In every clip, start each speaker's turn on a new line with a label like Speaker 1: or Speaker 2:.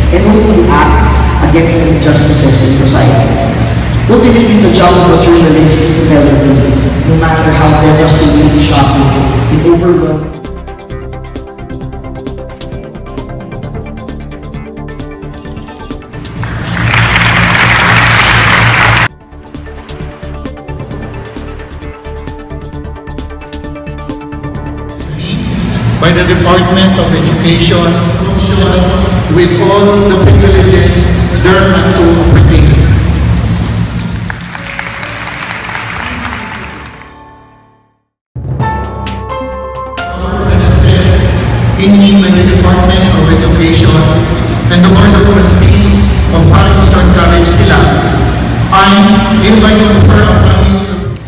Speaker 1: and hopefully act against the injustices in society. Ultimately, the job of a journalist is to tell the truth, no matter how devastating, shocking, and overwhelming.
Speaker 2: By the Department of Education, with all the privileges thereunto pertaining. In by the Department of Education and the Board of Trustees of FEU Cavite sila, I hereby confer upon you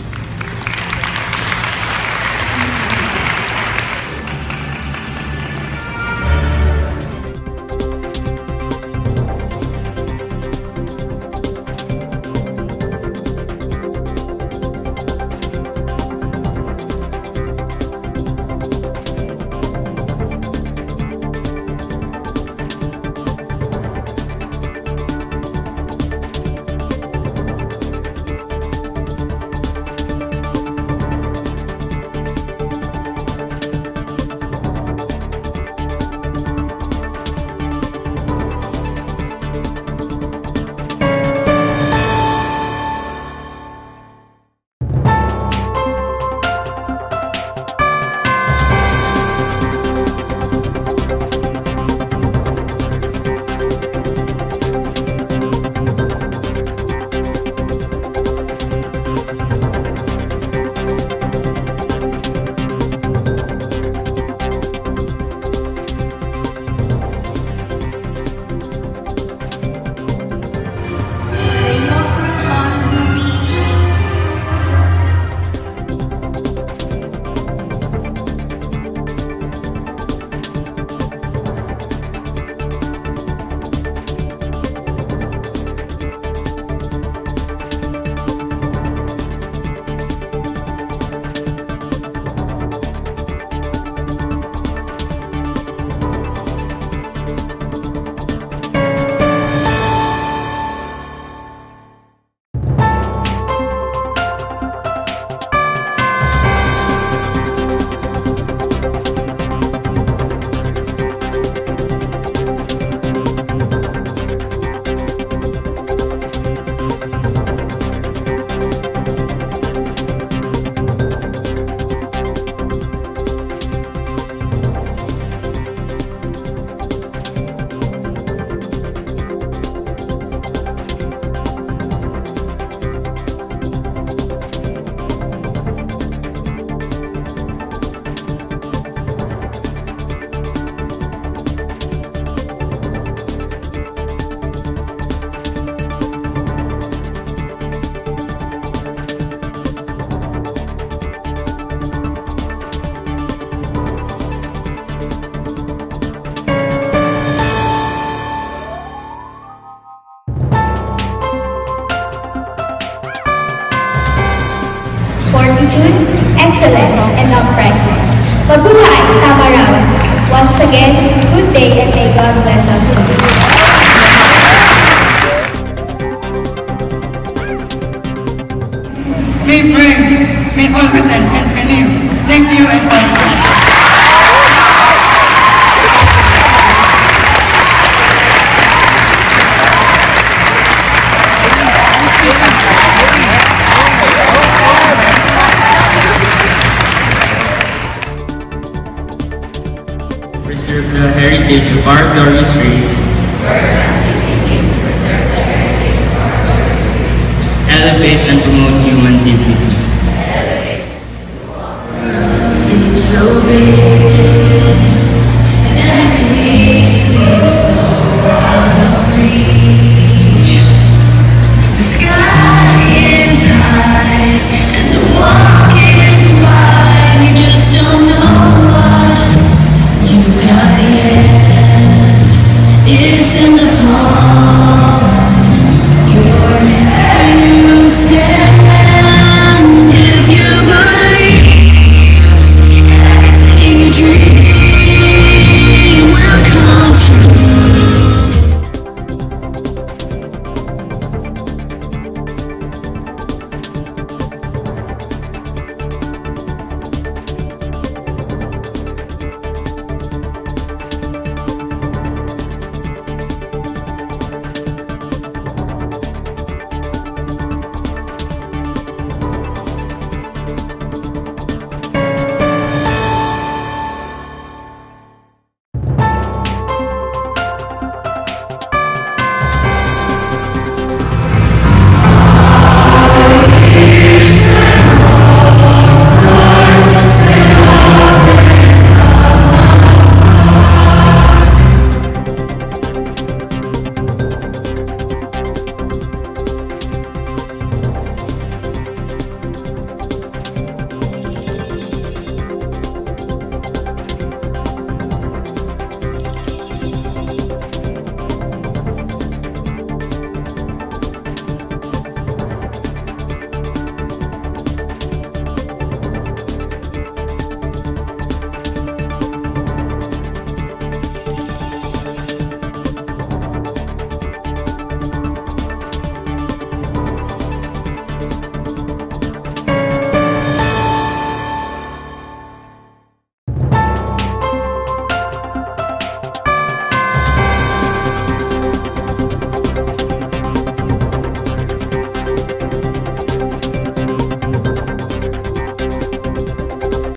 Speaker 3: fortitude, excellence, and uprightness. Mabuhay, Tamaraos! Once again, good day and may God bless us all.
Speaker 4: May brave, may all return and believe. Thank you and God bless.
Speaker 5: Preserve the heritage of our glorious race. Elevate and promote human dignity.
Speaker 6: Seems so big, and everything